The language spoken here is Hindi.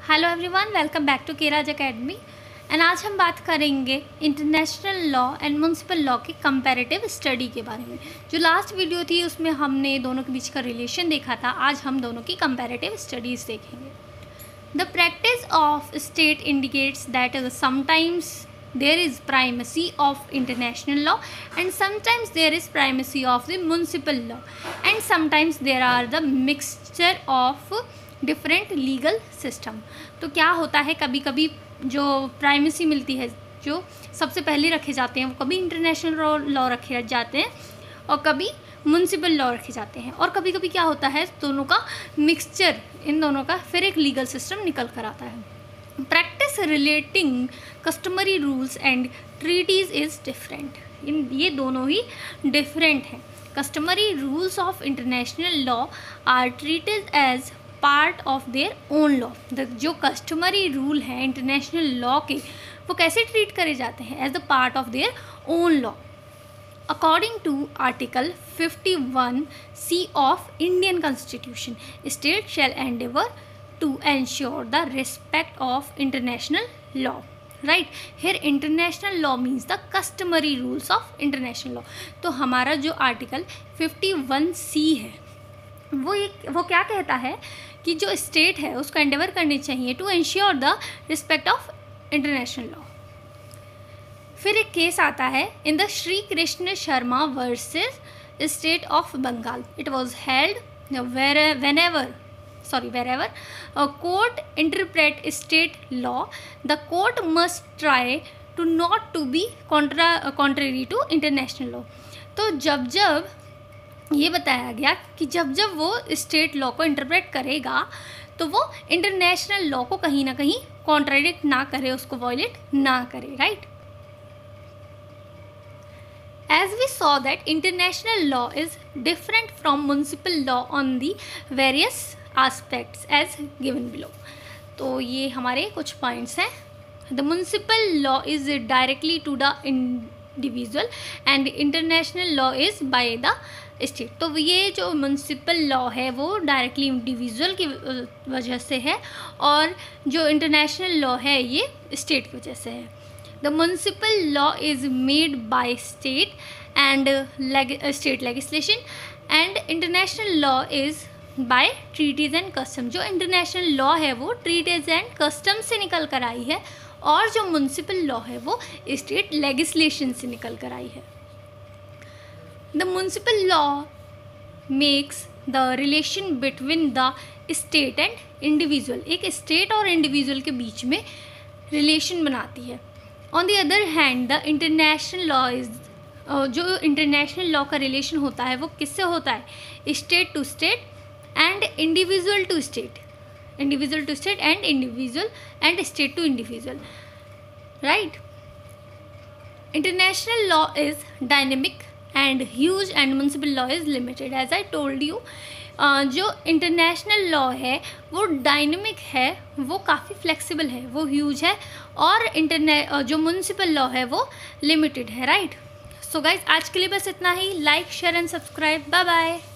Hello everyone, welcome back to केराज एकेडमी। एंड आज हम बात करेंगे international law and municipal law की कंपैरेटिव स्टडी के बारे में। जो लास्ट वीडियो थी उसमें हमने दोनों के बीच का रिलेशन देखा था, आज हम दोनों की कंपैरेटिव स्टडीज़ देखेंगे। The practice of state indicates that sometimes there is primacy of international law and sometimes there is primacy of the municipal law and sometimes there are the mixture of different legal system। तो क्या होता है, कभी कभी जो प्राइमेसी मिलती है, जो सबसे पहले रखे जाते हैं वो कभी इंटरनेशनल लॉ रखे जाते हैं और कभी म्युनिसिपल लॉ रखे जाते हैं, और कभी कभी क्या होता है दोनों का मिक्सचर, इन दोनों का फिर एक लीगल सिस्टम निकल कर आता है। Practice relating customary rules and treaties is different. ये दोनों ही डिफरेंट हैं। Customary rules of international law are treated as part of their own law. जो कस्टमरी रूल हैं इंटरनेशनल लॉ के, वो कैसे ट्रीट करे जाते हैं? As the part of their own law. According to Article 51C of Indian Constitution, state shall endeavour to ensure the respect of international law. Right? Here international law means the customary rules of international law. तो हमारा जो आर्टिकल 51C है वो क्या कहता है कि जो स्टेट है उसको एंडेवर करनी चाहिए to ensure the respect of international law. फिर एक केस आता है in the Shri Krishna Sharma versus state of Bengal. It was held wherever a court interpret state law, the court must try to not to be contrary to international law। तो जब ये बताया गया कि जब वो स्टेट लॉ को इंटरप्रेट करेगा तो वो इंटरनेशनल लॉ को कहीं ना कहीं कॉन्ट्राडिक्ट ना करे, उसको वॉयलेट ना करे। Right? As we saw that international law is different from municipal law on the various aspects as given below। तो ये हमारे कुछ पॉइंट्स हैं। The municipal law is directly to the individual and international law is by the state। तो ये जो म्युनिसिपल लॉ है वो डायरेक्टली इंडिविजुअल की वजह से है और जो इंटरनेशनल लॉ है ये स्टेट की वजह से है। The municipal law is made by state and state legislation and international law is by treaties and custom। जो international law है वो treaties and custom से निकल कर आई है और जो municipal law है वो state legislation से निकल कर आई है। The municipal law makes the relation between the state and individual। एक state और individual के बीच में relation बनाती है। On the other hand the international law is, जो इंटरनेशनल लॉ का रिलेशन होता है वो किससे होता है? State to state and individual to state, individual to state and individual and state to individual. Right? International law is dynamic and huge and municipal law is limited. As I told you, जो इंटरनेशनल लॉ है वो डायनेमिक है, वो काफ़ी फ्लेक्सिबल है, वो ह्यूज है, और जो म्युनिसिपल लॉ है वो लिमिटेड है। राइट? सो गाइज, आज के लिए बस इतना ही। Like, share and subscribe. Bye bye.